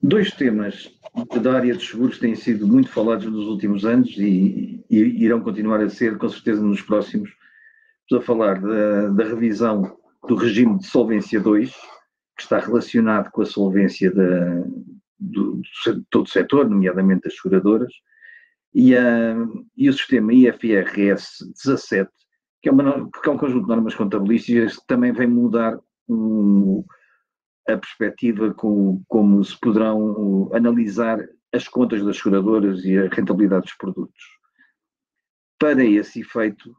Dois temas da área dos seguros têm sido muito falados nos últimos anos e irão continuar a ser, com certeza, nos próximos. Estou a falar da revisão do regime de Solvência 2, que está relacionado com a solvência de todo o setor, nomeadamente das seguradoras, e o sistema IFRS 17, que é um conjunto de normas contabilísticas que também vem mudar a perspectiva como se poderão analisar as contas das seguradoras e a rentabilidade dos produtos. Para esse efeito,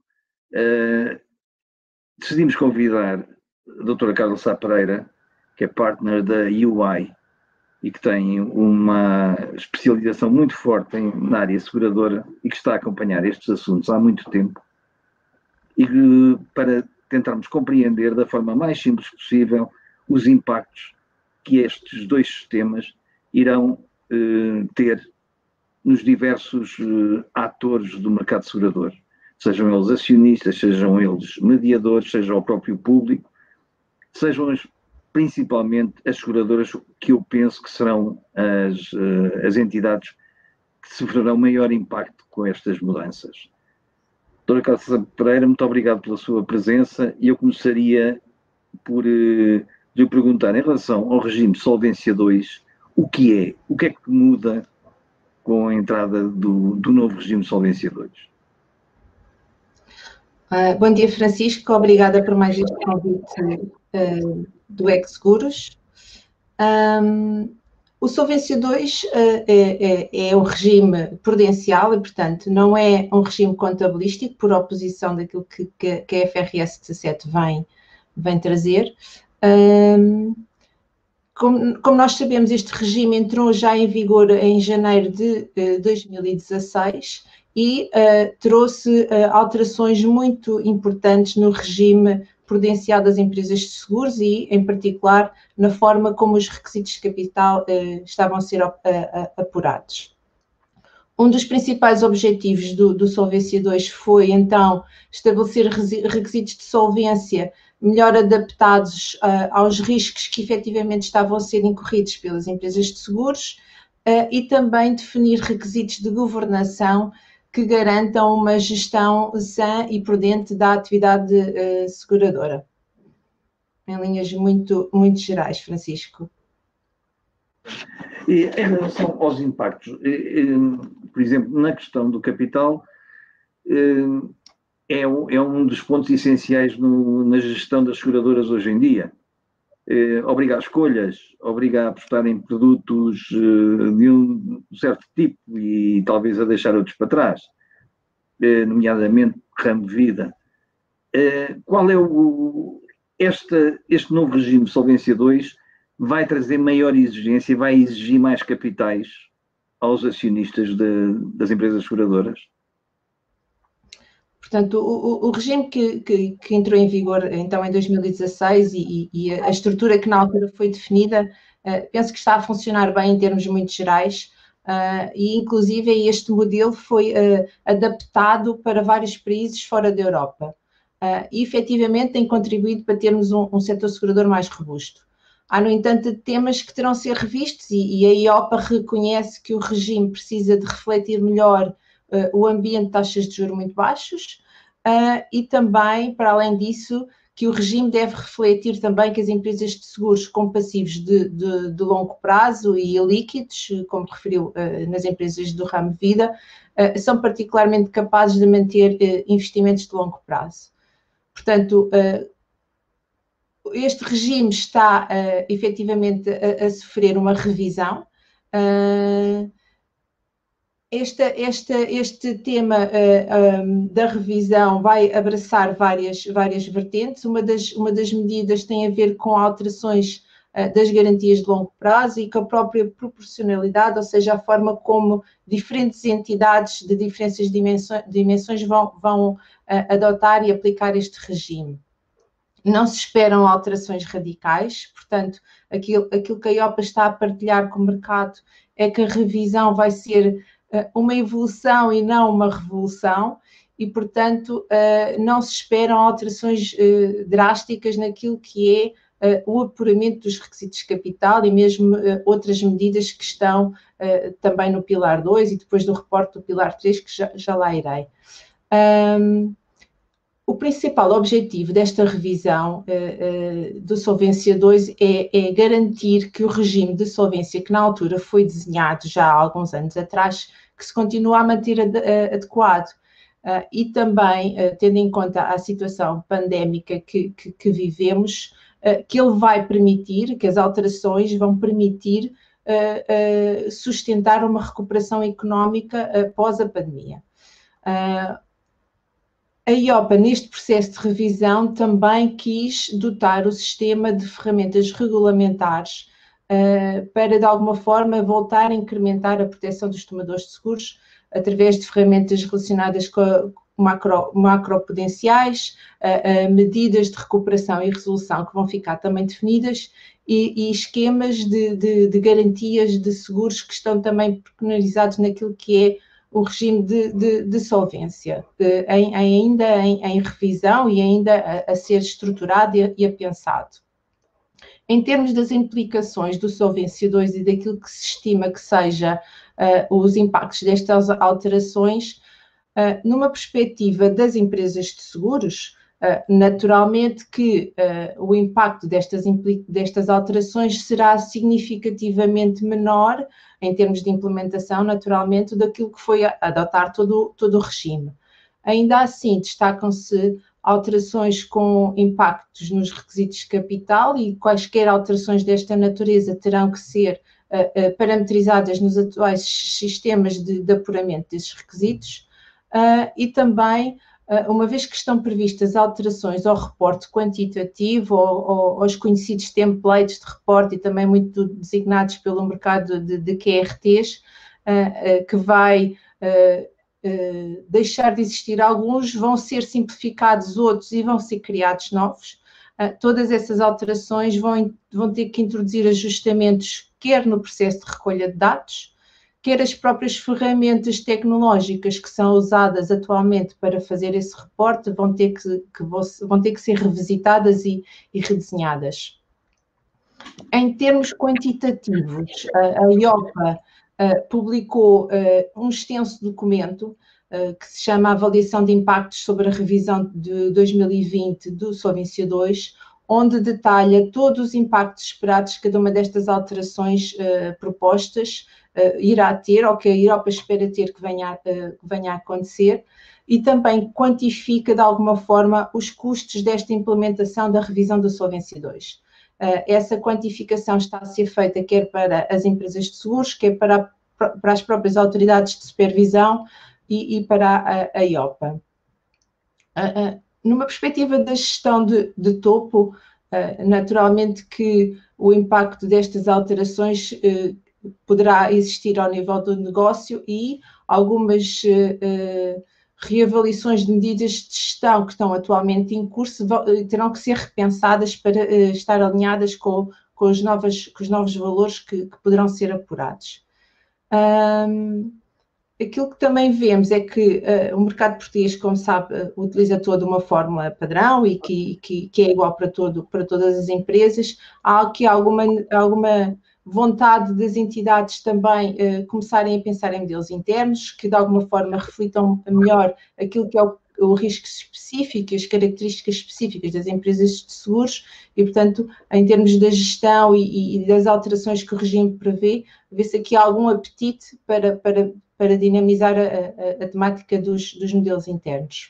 decidimos convidar a doutora Carla Sá Pereira, que é partner da UI e que tem uma especialização muito forte na área seguradora e que está a acompanhar estes assuntos há muito tempo, e para tentarmos compreender da forma mais simples possível os impactos que estes dois sistemas irão ter nos diversos atores do mercado segurador, sejam eles acionistas, sejam eles mediadores, seja o próprio público, sejam principalmente as seguradoras, que eu penso que serão as entidades que sofrerão maior impacto com estas mudanças. Doutora Carla Pereira, muito obrigado pela sua presença, e eu começaria por lhe perguntar, em relação ao regime Solvência 2, o que é que muda com a entrada do novo regime Solvência 2? Bom dia, Francisco, obrigada por mais este convite do Exseguros. O Solvência 2 é um regime prudencial e, portanto, não é um regime contabilístico, por oposição daquilo que a IFRS 17 vem trazer. Como nós sabemos, este regime entrou já em vigor em janeiro de 2016 e trouxe alterações muito importantes no regime prudencial das empresas de seguros e, em particular, na forma como os requisitos de capital estavam a ser apurados. Um dos principais objetivos do Solvência 2 foi, então, estabelecer requisitos de solvência melhor adaptados aos riscos que efetivamente estavam a ser incorridos pelas empresas de seguros e também definir requisitos de governação que garantam uma gestão sã e prudente da atividade seguradora. Em linhas muito gerais, Francisco. E em relação aos impactos, por exemplo, na questão do capital, é um dos pontos essenciais na gestão das seguradoras hoje em dia. Obriga a escolhas, obriga a apostar em produtos de um certo tipo e talvez a deixar outros para trás, nomeadamente ramo de vida. Qual é este novo regime de Solvência 2 vai trazer maior exigência e vai exigir mais capitais aos acionistas das empresas seguradoras? Portanto, o regime que entrou em vigor então em 2016 e a estrutura que na altura foi definida, penso que está a funcionar bem em termos muito gerais, e inclusive este modelo foi adaptado para vários países fora da Europa e efetivamente tem contribuído para termos um setor segurador mais robusto. Há, no entanto, temas que terão de ser revistos e a IOPA reconhece que o regime precisa de refletir melhor o ambiente de taxas de juros muito baixos e também, para além disso, que o regime deve refletir também que as empresas de seguros com passivos de longo prazo e líquidos, como referiu nas empresas do ramo de vida, são particularmente capazes de manter investimentos de longo prazo. Portanto, este regime está efetivamente a sofrer uma revisão. Este tema da revisão vai abraçar várias vertentes. Uma das medidas tem a ver com alterações das garantias de longo prazo e com a própria proporcionalidade, ou seja, a forma como diferentes entidades de diferentes dimensões vão adotar e aplicar este regime. Não se esperam alterações radicais, portanto, aquilo que a IOPA está a partilhar com o mercado é que a revisão vai ser uma evolução e não uma revolução e, portanto, não se esperam alterações drásticas naquilo que é o apuramento dos requisitos de capital e mesmo outras medidas que estão também no Pilar 2 e depois do reporte do Pilar 3, que já lá irei. O principal objetivo desta revisão do Solvência 2 é garantir que o regime de solvência que na altura foi desenhado já há alguns anos atrás, que se continua a manter adequado. E também, tendo em conta a situação pandémica que vivemos, que ele vai permitir, que as alterações vão permitir sustentar uma recuperação económica após a pandemia. A IOPA, neste processo de revisão, também quis dotar o sistema de ferramentas regulamentares para, de alguma forma, voltar a incrementar a proteção dos tomadores de seguros através de ferramentas relacionadas com macropotenciais, medidas de recuperação e resolução que vão ficar também definidas e esquemas de garantias de seguros que estão também pormenorizados naquilo que é o regime de solvência, ainda em revisão e ainda a ser estruturado e a pensado. Em termos das implicações do Solvência 2 e daquilo que se estima que seja os impactos destas alterações, numa perspectiva das empresas de seguros, naturalmente que o impacto destas alterações será significativamente menor em termos de implementação, naturalmente, daquilo que foi adotar todo o regime. Ainda assim, destacam-se alterações com impactos nos requisitos de capital e quaisquer alterações desta natureza terão que ser parametrizadas nos atuais sistemas de apuramento desses requisitos e também, uma vez que estão previstas alterações ao reporte quantitativo ou aos conhecidos templates de reporte e também muito designados pelo mercado de QRTs, que vai deixar de existir alguns, vão ser simplificados outros e vão ser criados novos. Todas essas alterações vão ter que introduzir ajustamentos, quer no processo de recolha de dados, quer as próprias ferramentas tecnológicas que são usadas atualmente para fazer esse reporte vão ter que ser revisitadas e redesenhadas. Em termos quantitativos, a IOPA publicou um extenso documento que se chama Avaliação de Impactos sobre a Revisão de 2020 do Solvência 2, onde detalha todos os impactos esperados que cada uma destas alterações propostas irá ter, ou que a IOPA espera ter que venha a acontecer, e também quantifica de alguma forma os custos desta implementação da revisão do Solvência 2. Essa quantificação está a ser feita quer para as empresas de seguros, quer para as próprias autoridades de supervisão e para a IOPA. Numa perspectiva da gestão de topo, naturalmente que o impacto destas alterações poderá existir ao nível do negócio e algumas reavaliações de medidas de gestão que estão atualmente em curso terão que ser repensadas para estar alinhadas com os novos valores que poderão ser apurados. Aquilo que também vemos é que o mercado português, como sabe, utiliza toda uma fórmula padrão e que é igual para todas as empresas. Há aqui alguma vontade das entidades também começarem a pensar em modelos internos que de alguma forma reflitam melhor aquilo que é o risco específico e as características específicas das empresas de seguros e, portanto, em termos da gestão e das alterações que o regime prevê, vê-se aqui algum apetite para dinamizar a temática dos modelos internos.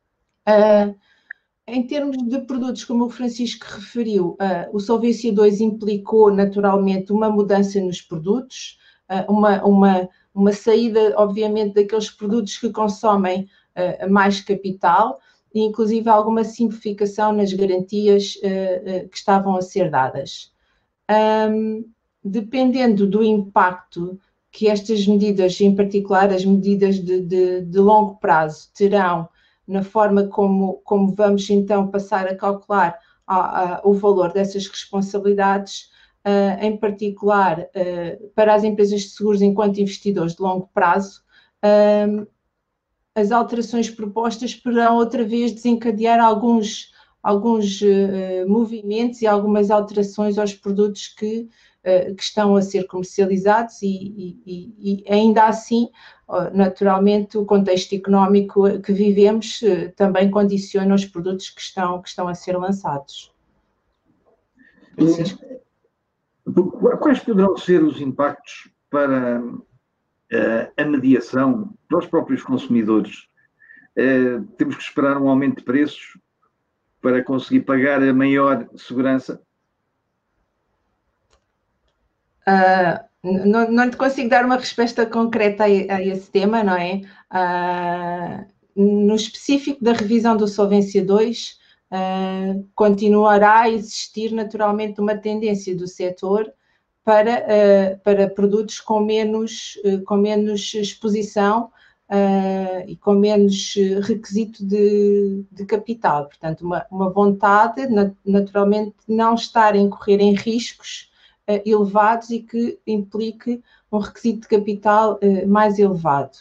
Em termos de produtos, como o Francisco referiu, o Solvência 2 implicou naturalmente uma mudança nos produtos, uma saída, obviamente, daqueles produtos que consomem mais capital e, inclusive, alguma simplificação nas garantias que estavam a ser dadas. Dependendo do impacto que estas medidas, em particular as medidas de longo prazo, terão na forma como vamos então passar a calcular o valor dessas responsabilidades, em particular para as empresas de seguros enquanto investidores de longo prazo, as alterações propostas poderão outra vez desencadear alguns movimentos e algumas alterações aos produtos que estão a ser comercializados e ainda assim, naturalmente, o contexto económico que vivemos também condiciona os produtos que estão a ser lançados. Francisco. Quais poderão ser os impactos para a mediação para os próprios consumidores? Temos que esperar um aumento de preços para conseguir pagar a maior segurança? Não te consigo dar uma resposta concreta a esse tema, não é? No específico da revisão do Solvência 2, continuará a existir naturalmente uma tendência do setor para produtos com menos exposição e com menos requisito de capital. Portanto, uma vontade, naturalmente, não estar a incorrer em riscos elevados e que implique um requisito de capital mais elevado.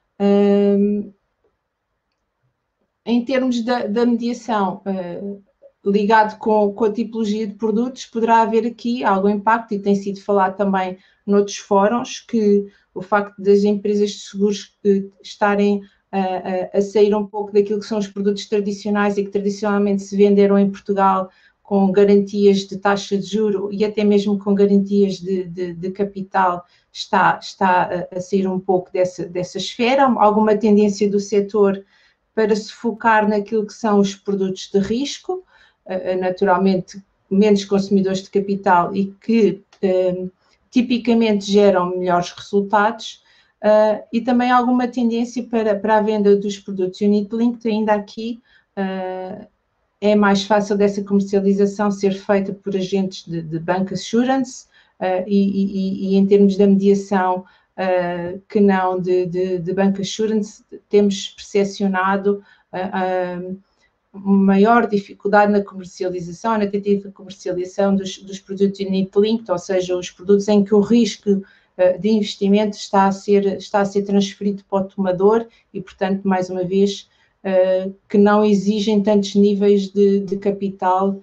Em termos da mediação, ligado com a tipologia de produtos, poderá haver aqui algum impacto, e tem sido falado também noutros fóruns, que o facto das empresas de seguros estarem a sair um pouco daquilo que são os produtos tradicionais e que tradicionalmente se venderam em Portugal com garantias de taxa de juro e até mesmo com garantias de capital, está a sair um pouco dessa esfera. Alguma tendência do setor para se focar naquilo que são os produtos de risco, naturalmente menos consumidores de capital e que tipicamente geram melhores resultados, e também alguma tendência para a venda dos produtos unit-linked. Ainda aqui é mais fácil dessa comercialização ser feita por agentes de bancassurance e em termos da mediação que não de bancassurance, temos percepcionado maior dificuldade na comercialização, na tentativa de comercialização dos produtos unit-linked, ou seja, os produtos em que o risco de investimento está a ser transferido para o tomador e, portanto, mais uma vez, que não exigem tantos níveis de capital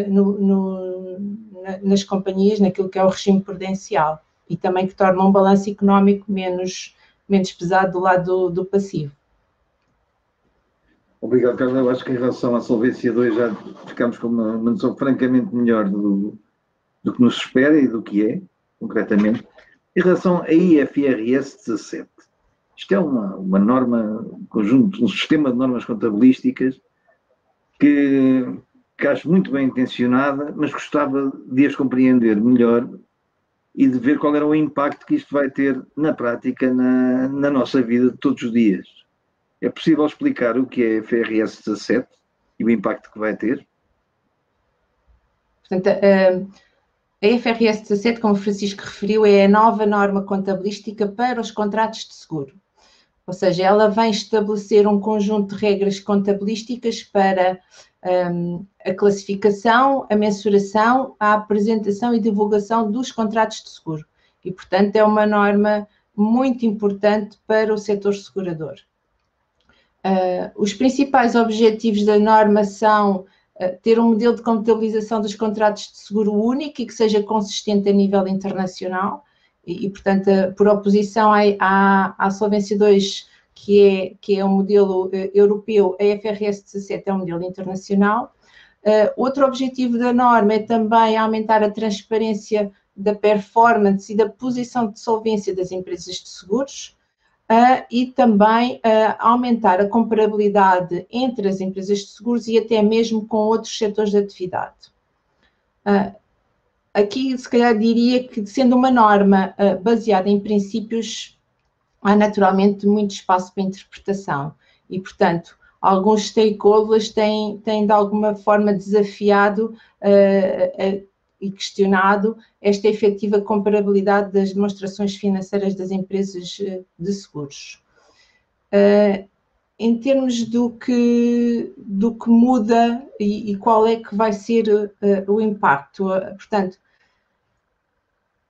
nas companhias, naquilo que é o regime prudencial, e também que tornam um balanço económico menos pesado do lado do passivo. Obrigado, Carlos. Eu acho que em relação à Solvência 2 já ficamos com uma noção francamente melhor do que nos espera e do que é, concretamente. Em relação a IFRS 17, isto é uma norma, um sistema de normas contabilísticas que acho muito bem intencionada, mas gostava de as compreender melhor e de ver qual era o impacto que isto vai ter na prática, na nossa vida de todos os dias. É possível explicar o que é IFRS 17 e o impacto que vai ter? Portanto, a IFRS 17, como o Francisco referiu, é a nova norma contabilística para os contratos de seguro. Ou seja, ela vem estabelecer um conjunto de regras contabilísticas para a classificação, a mensuração, a apresentação e divulgação dos contratos de seguro. E, portanto, é uma norma muito importante para o setor segurador. Os principais objetivos da norma são ter um modelo de contabilização dos contratos de seguro único e que seja consistente a nível internacional e portanto, por oposição à Solvência 2, que é um modelo europeu, a IFRS 17 é um modelo internacional. Outro objetivo da norma é também aumentar a transparência da performance e da posição de solvência das empresas de seguros, e também aumentar a comparabilidade entre as empresas de seguros e até mesmo com outros setores de atividade. Aqui, se calhar, diria que, sendo uma norma baseada em princípios, há naturalmente muito espaço para interpretação e, portanto, alguns stakeholders têm de alguma forma desafiado e questionado esta efetiva comparabilidade das demonstrações financeiras das empresas de seguros. Em termos do que muda e qual é que vai ser o impacto, portanto,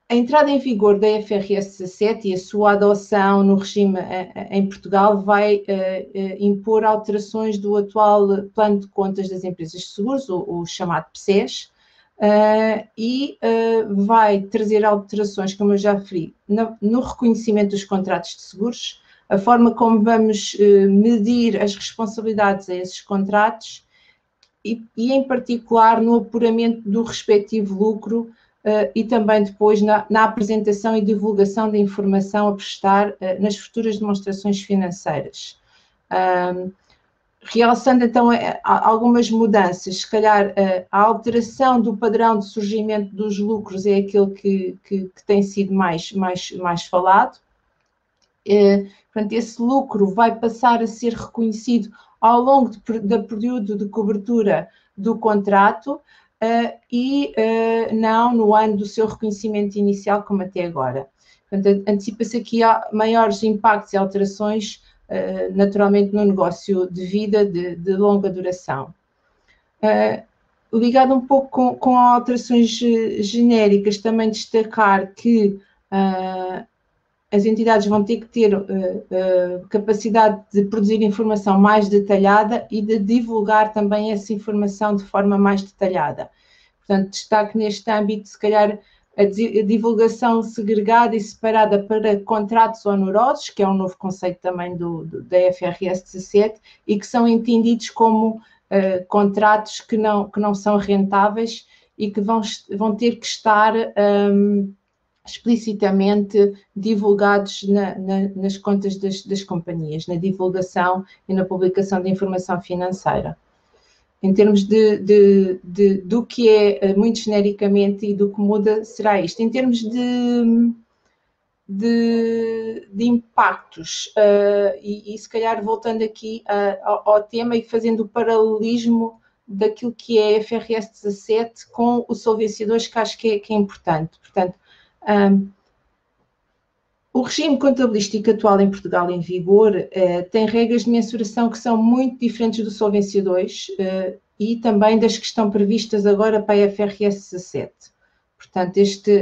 A entrada em vigor da IFRS 17 e a sua adoção no regime em Portugal vai impor alterações do atual plano de contas das empresas de seguros, o chamado PSES, e vai trazer alterações, como eu já referi, no reconhecimento dos contratos de seguros, a forma como vamos medir as responsabilidades a esses contratos e em particular, no apuramento do respectivo lucro e também depois na apresentação e divulgação da informação a prestar nas futuras demonstrações financeiras. Realçando então algumas mudanças, se calhar a alteração do padrão de surgimento dos lucros é aquele que tem sido mais falado. Portanto, esse lucro vai passar a ser reconhecido ao longo do período de cobertura do contrato e não no ano do seu reconhecimento inicial, como até agora. Portanto, antecipa-se aqui maiores impactos e alterações, naturalmente, no negócio de vida de longa duração. Ligado um pouco com alterações genéricas, também destacar que as entidades vão ter que ter capacidade de produzir informação mais detalhada e de divulgar também essa informação de forma mais detalhada. Portanto, destaque neste âmbito, se calhar, a divulgação segregada e separada para contratos onerosos, que é um novo conceito também da IFRS 17, e que são entendidos como contratos que não são rentáveis e que vão ter que estar explicitamente divulgados nas contas das companhias, na divulgação e na publicação de informação financeira. Em termos do que é muito genericamente e do que muda, será isto. Em termos de impactos, e se calhar voltando aqui ao tema e fazendo o paralelismo daquilo que é a IFRS 17 com o Solvência 2, que acho que é importante. Portanto, o regime contabilístico atual em Portugal em vigor tem regras de mensuração que são muito diferentes do Solvência 2 e também das que estão previstas agora para a IFRS 17. Portanto,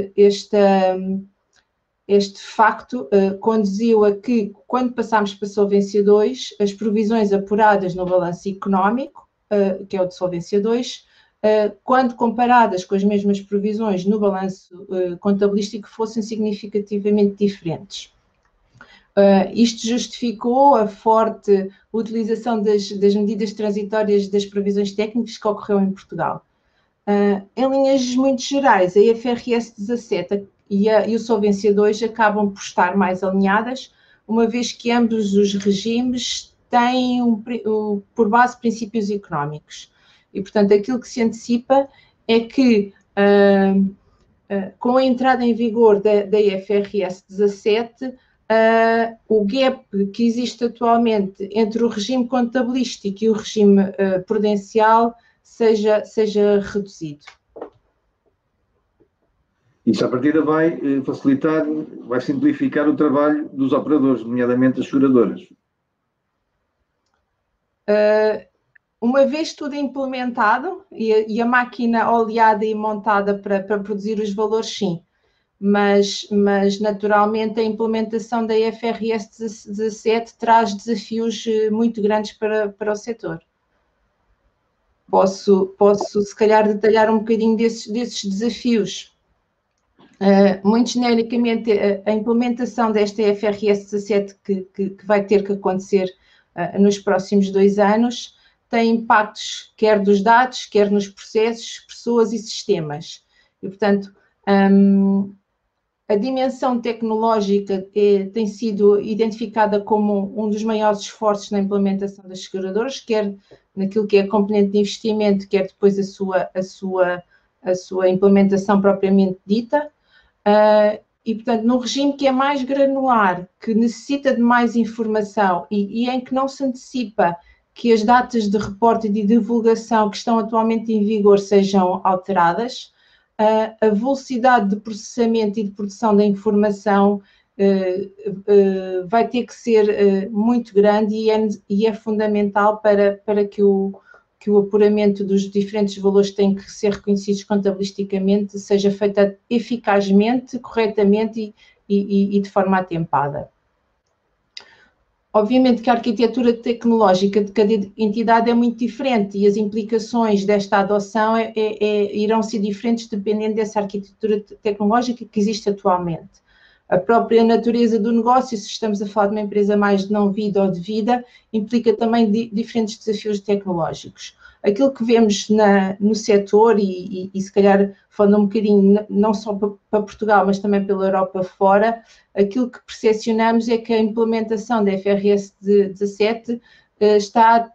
este facto conduziu a que, quando passámos para a Solvência 2, as provisões apuradas no balanço económico, que é o de Solvência 2, quando comparadas com as mesmas provisões no balanço contabilístico, fossem significativamente diferentes. Isto justificou a forte utilização das medidas transitórias das provisões técnicas que ocorreu em Portugal. Em linhas muito gerais, a IFRS 17 e o Solvência 2 acabam por estar mais alinhadas, uma vez que ambos os regimes têm por base princípios económicos. E, portanto, aquilo que se antecipa é que, com a entrada em vigor da IFRS 17, o gap que existe atualmente entre o regime contabilístico e o regime prudencial seja reduzido. Isso, à partida, vai facilitar, vai simplificar o trabalho dos operadores, nomeadamente as seguradoras. Uma vez tudo implementado e a máquina oleada e montada para produzir os valores, sim. Mas naturalmente a implementação da IFRS 17 traz desafios muito grandes para o setor. Posso se calhar detalhar um bocadinho desses desafios. Muito genericamente, a implementação desta IFRS 17 que vai ter que acontecer nos próximos 2 anos tem impactos quer dos dados, quer nos processos, pessoas e sistemas. E, portanto, a dimensão tecnológica tem sido identificada como um dos maiores esforços na implementação das seguradoras, quer naquilo que é a componente de investimento, quer depois a sua implementação propriamente dita. E, portanto, num regime que é mais granular, que necessita de mais informação e em que não se antecipa que as datas de reporte e de divulgação que estão atualmente em vigor sejam alteradas, a velocidade de processamento e de produção da informação vai ter que ser muito grande e é fundamental para que o que o apuramento dos diferentes valores que têm que ser reconhecidos contabilisticamente seja feita eficazmente, corretamente e de forma atempada. Obviamente que a arquitetura tecnológica de cada entidade é muito diferente e as implicações desta adoção irão ser diferentes dependendo dessa arquitetura tecnológica que existe atualmente. A própria natureza do negócio, se estamos a falar de uma empresa mais de não vida ou de vida, implica também diferentes desafios tecnológicos. Aquilo que vemos no setor e se calhar falando um bocadinho não só para Portugal, mas também pela Europa fora, aquilo que percepcionamos é que a implementação da FRS 17 está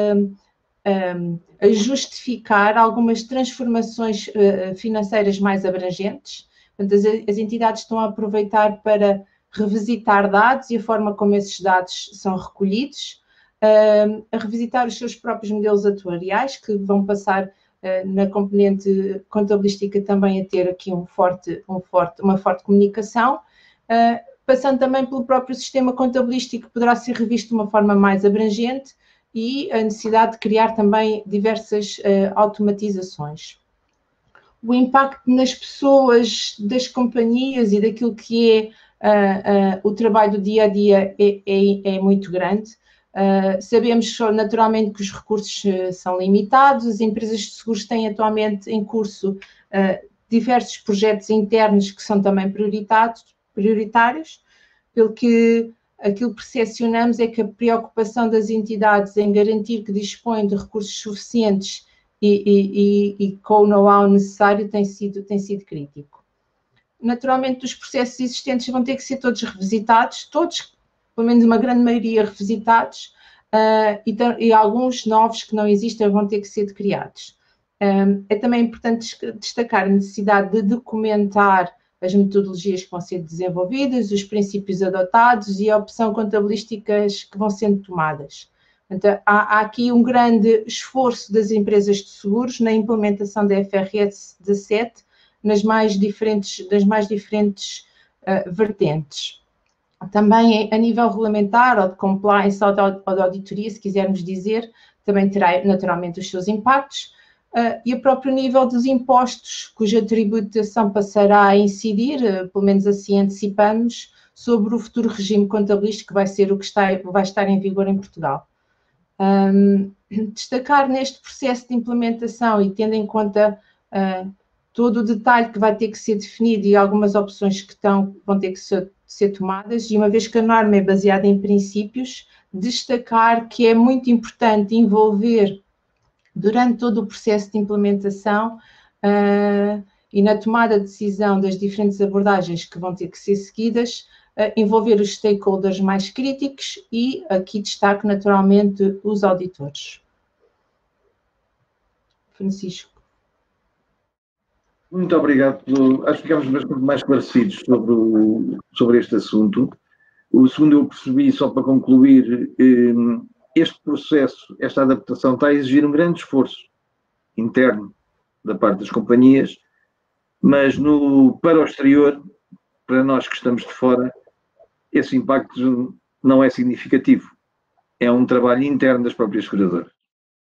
a justificar algumas transformações financeiras mais abrangentes. Portanto, as entidades estão a aproveitar para revisitar dados e a forma como esses dados são recolhidos, a revisitar os seus próprios modelos atuariais, que vão passar na componente contabilística também a ter aqui uma forte comunicação, passando também pelo próprio sistema contabilístico, que poderá ser revisto de uma forma mais abrangente, e a necessidade de criar também diversas automatizações. O impacto nas pessoas das companhias e daquilo que é o trabalho do dia a dia é muito grande. Sabemos naturalmente que os recursos são limitados, as empresas de seguros têm atualmente em curso diversos projetos internos que são também prioritários, pelo que aquilo que percepcionamos é que a preocupação das entidades em garantir que dispõem de recursos suficientes e com o know-how necessário tem sido crítico. Naturalmente, os processos existentes vão ter que ser todos revisitados, todos, pelo menos uma grande maioria, revisitados, e alguns novos que não existem vão ter que ser criados. É também importante destacar a necessidade de documentar as metodologias que vão ser desenvolvidas, os princípios adotados e a opção contabilísticas que vão sendo tomadas. Então, há aqui um grande esforço das empresas de seguros na implementação da FRS 17 das mais diferentes vertentes. Também a nível regulamentar ou de compliance ou de auditoria, se quisermos dizer, também terá naturalmente os seus impactos, e a próprio nível dos impostos, cuja tributação passará a incidir, pelo menos assim antecipamos, sobre o futuro regime contabilístico que vai ser o que vai estar em vigor em Portugal. Destacar neste processo de implementação e tendo em conta todo o detalhe que vai ter que ser definido e algumas opções que vão ter que ser tomadas, e uma vez que a norma é baseada em princípios, destacar que é muito importante envolver durante todo o processo de implementação e na tomada de decisão das diferentes abordagens que vão ter que ser seguidas, envolver os stakeholders mais críticos e aqui destaco naturalmente os auditores. Francisco. Muito obrigado. Acho que ficamos bastante mais esclarecidos sobre este assunto. O segundo eu percebi, só para concluir, este processo, esta adaptação está a exigir um grande esforço interno da parte das companhias, mas para o exterior, para nós que estamos de fora, esse impacto não é significativo. É um trabalho interno das próprias seguradoras.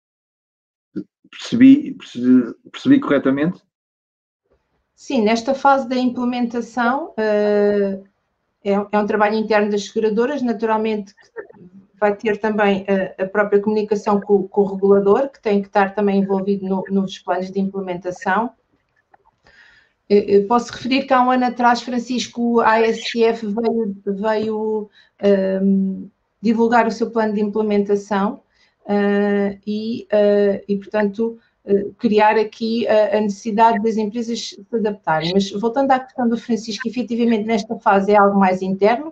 Percebi corretamente? Sim, nesta fase da implementação é um trabalho interno das seguradoras, naturalmente vai ter também a própria comunicação com o regulador, que tem que estar também envolvido nos planos de implementação. Eu posso referir que há um ano atrás, Francisco, a ASF veio divulgar o seu plano de implementação e portanto, criar aqui a necessidade das empresas se adaptarem. Mas voltando à questão do Francisco, efetivamente nesta fase é algo mais interno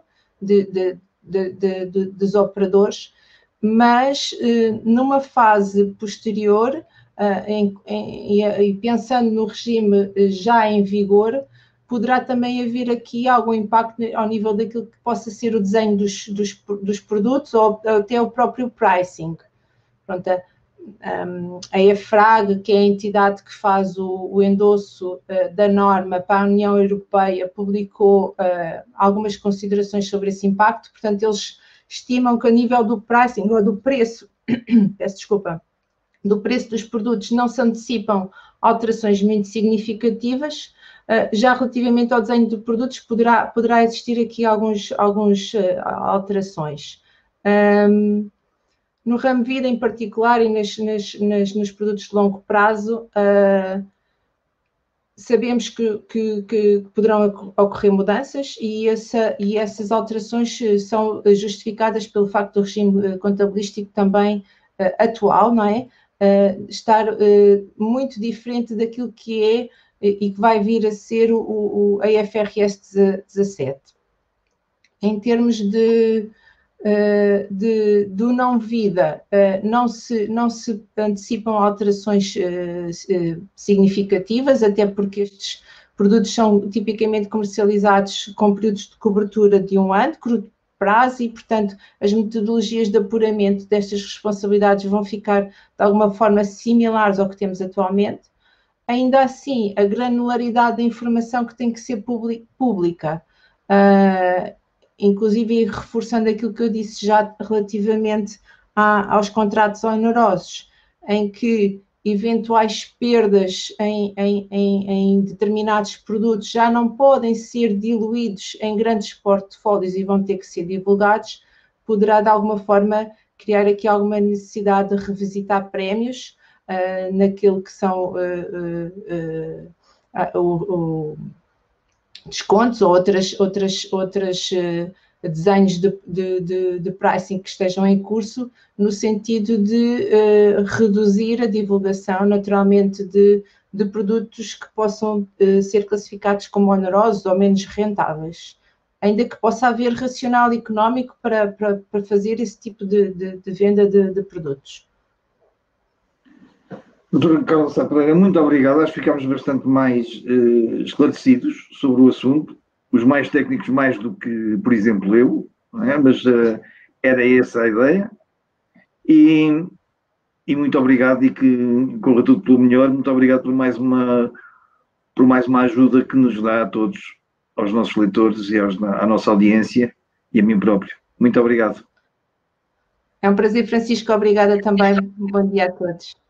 dos operadores, mas numa fase posterior, e pensando no regime já em vigor, poderá também haver aqui algum impacto ao nível daquilo que possa ser o desenho dos produtos ou até o próprio pricing. Pronto, a EFRAG, que é a entidade que faz o endosso da norma para a União Europeia, publicou algumas considerações sobre esse impacto. Portanto, eles estimam que a nível do pricing ou do preço, peço desculpa, do preço dos produtos não se antecipam alterações muito significativas. Já relativamente ao desenho de produtos, poderá existir aqui algumas alterações. No ramo vida em particular e nos produtos de longo prazo, sabemos que poderão ocorrer mudanças e essas alterações são justificadas pelo facto do regime contabilístico também atual, não é? Estar muito diferente daquilo que é e que vai vir a ser a IFRS 17. Em termos do não-vida, não se antecipam alterações significativas, até porque estes produtos são tipicamente comercializados com períodos de cobertura de 1 ano, curto prazo, e, portanto, as metodologias de apuramento destas responsabilidades vão ficar, de alguma forma, similares ao que temos atualmente. Ainda assim, a granularidade da informação que tem que ser pública, inclusive reforçando aquilo que eu disse já relativamente aos contratos onerosos, em que eventuais perdas em determinados produtos já não podem ser diluídos em grandes portfólios e vão ter que ser divulgados, poderá de alguma forma criar aqui alguma necessidade de revisitar prémios naquilo que são descontos ou outras desenhos de pricing que estejam em curso, no sentido de reduzir a divulgação, naturalmente, de produtos que possam ser classificados como onerosos ou menos rentáveis, ainda que possa haver racional económico para fazer esse tipo de venda de produtos. Doutora Carla Sá Pereira, muito obrigado. Acho que ficámos bastante mais esclarecidos sobre o assunto, os mais técnicos mais do que, por exemplo, eu, não é? Mas era essa a ideia. E muito obrigado e que corra tudo pelo melhor. Muito obrigado por mais uma ajuda que nos dá a todos, aos nossos leitores e à nossa audiência e a mim próprio. Muito obrigado. É um prazer, Francisco. Obrigada também. Bom dia a todos.